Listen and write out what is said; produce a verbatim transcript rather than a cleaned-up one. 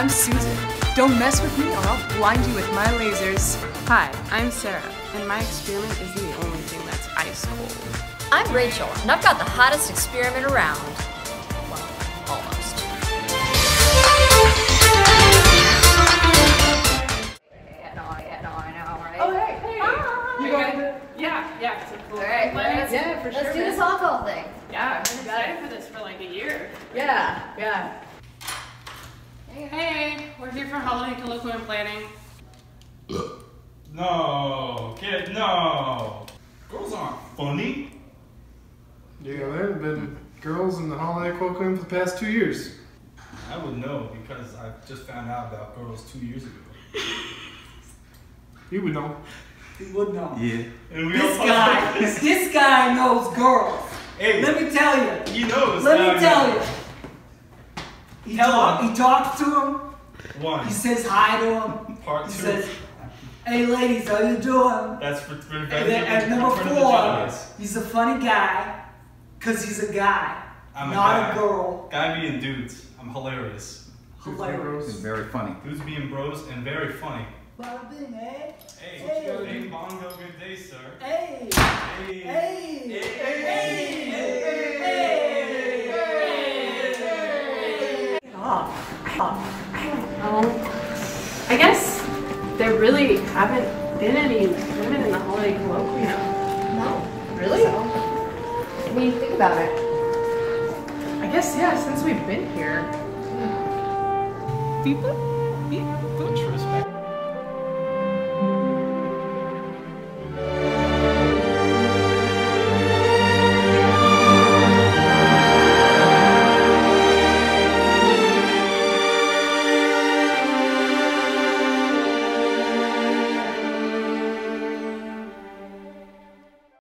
I'm Susan. Don't mess with me or I'll blind you with my lasers. Hi, I'm Sarah, and my experiment isn't the only thing that's ice cold. I'm Rachel, and I've got the hottest experiment around. Well, almost. Yeah, no, yeah, no, I know, right? Oh, hey, hey! Hi. You going to? Yeah, yeah, it's a cool. All right, let's, yeah, for let's sure. do this Holcol thing. Yeah, I've been excited for this for like a year. Yeah, yeah. Hey, we're here for holiday colloquium planning. No, kid, no. Girls aren't funny. Yeah, there have been girls in the holiday colloquium for the past two years. I would know because I just found out about girls two years ago. You would know. He would know. Yeah. And we This all guy, this guy knows girls. Hey, Let me tell you. he knows. Let now me tell know. you. He, Tell talk, him. he talks to him. One. He says hi to him. Part He two. says, "Hey ladies, how you doing?" That's for, for And then at in number front of the four, judges. he's a funny guy, cause he's a guy, I'm a not guy. a girl. Guy being dudes. I'm hilarious. Hilarious. It's very funny. Dudes being bros and very funny. Bada bing, eh? Hey, Hey. hey, Bongo, good day, sir. Hey, Hey, hey, hey, hey, hey, hey, hey. Oh, I guess there really haven't been any women in the holiday colloquium. No, really? I mean, think about it. I guess, yeah, since we've been here. People?